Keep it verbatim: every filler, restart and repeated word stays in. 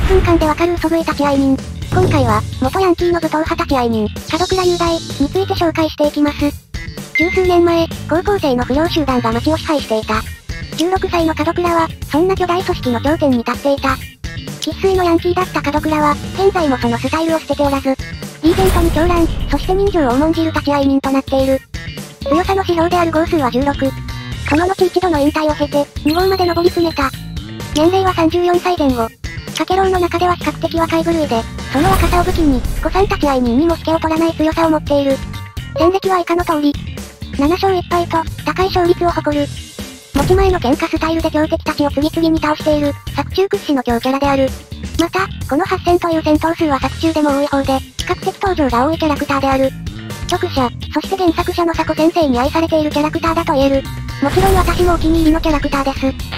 ぷんかんでわかる嘘食い立ち会い人。今回は、元ヤンキーの武闘派立ち会い人、門倉雄大について紹介していきます。十数年前、高校生の不良集団が街を支配していた。じゅうろくさいの門倉は、そんな巨大組織の頂点に立っていた。生粋のヤンキーだった門倉は、現在もそのスタイルを捨てておらず、リーゼントに狂乱、そして人情を重んじる立ち会い人となっている。強さの指標である号数はじゅうろく。その後一度の引退を経て、に号まで上り詰めた。年齢はさんじゅうよんさいぜん後。カケローの中では比較的若い部類で、その若さを武器に、古参立ち会い人にも引けを取らない強さを持っている。戦績は以下の通り。なな勝いっ敗と、高い勝率を誇る。持ち前の喧嘩スタイルで強敵たちを次々に倒している、作中屈指の強キャラである。また、このはっせんという戦闘数は作中でも多い方で、比較的登場が多いキャラクターである。読者、そして原作者の佐古先生に愛されているキャラクターだと言える。もちろん私もお気に入りのキャラクターです。